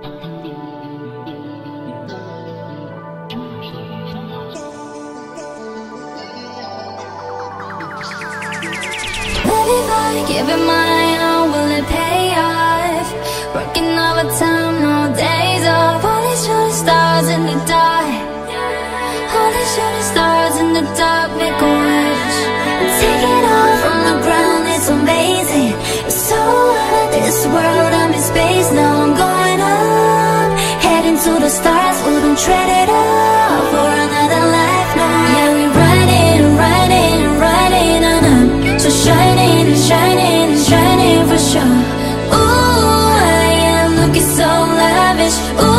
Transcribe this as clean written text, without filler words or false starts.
Giving my all, will it pay off? Working overtime, no days off. Only shooting stars in the dark. Only shooting stars in the dark. Make a wish and take it all from the ground. It's amazing. It's so out of this world. I'm in space now. I'm going up, heading to the stars. Wouldn't trade it all for another life. No, yeah, we riding, riding, riding on up. So shining and shining and shining for sure. Ooh, I am looking so lavish. Ooh,